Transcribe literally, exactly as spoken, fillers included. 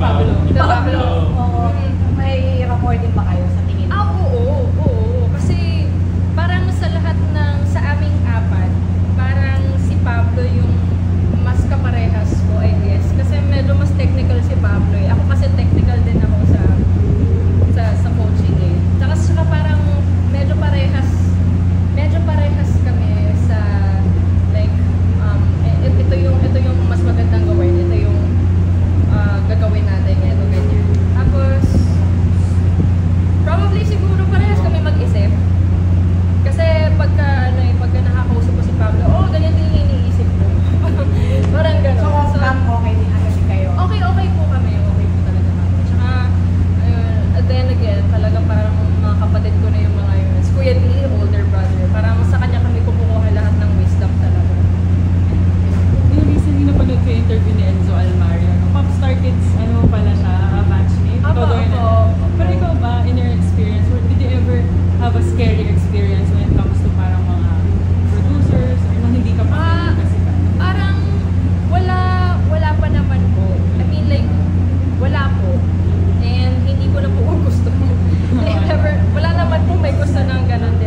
Pablo. Ni Pablo. Oo. May rapport din ba kayo sa tingin mo? Ah, oo, oo. Kasi parang sa lahat ng, sa aming apat, parang si Pablo yung mas kaparehas ko, I guess. Kasi medyo mas technical si Pablo eh. Ako kasi technical din ako sa sa, sa coaching eh. Tsaka saka parang medyo parehas, medyo parehas kami sa like, um, eh, ito yung, ito yung mas magandang gawin. Ito yung uh, gagawin natin, ito ganyan. Tapos, probably siguro parehas kami mag-isip. Kasi pagka, ano eh, pagka nakakausap ko si Pablo, oh, ganyan din yung iniisip ko. Parang gano'n. So, ma'am, okay din kasi kayo? Okay, okay po kami. Okay po talaga kami. Tsaka, ayun, at then again, talagang parang mga kapatid ko na yung mga yun. Si Kuya D, older brother. Parang sa kanya kami kumukuha lahat ng wisdom talaga. Yung recently napanood ko yung interview ni Enzo Almario. Popstar Kids, ano pala siya, uh, matchmate. Apo, Ikaw daw yun, apo, ano? apo. Pero ikaw ba, in your experience, or did you ever have a scary experience when it comes to parang mga producers or nung hindi ka pa Ah, kasi ka? Parang wala, wala pa naman po. I mean like, wala po. And hindi ko na po gusto. Like, never, wala naman po may gusto ng ganun